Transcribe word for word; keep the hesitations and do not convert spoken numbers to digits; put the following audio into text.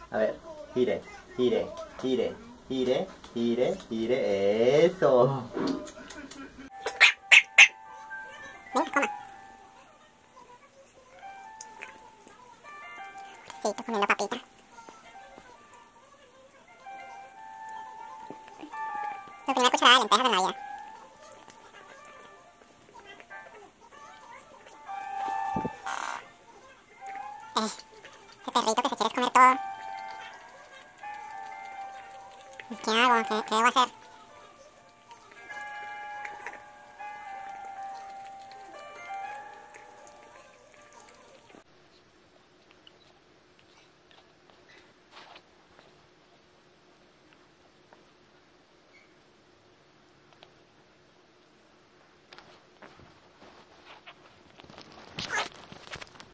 A ver, gire, gire, gire, gire, gire, gire. Eso. Venga, coma. Sí, estoy comiendo papita. Tu primera cucharada de lentejas de Navidad. Eh, ese perrito que se quiere comer todo. ¿Qué hago? ¿Qué, qué debo hacer?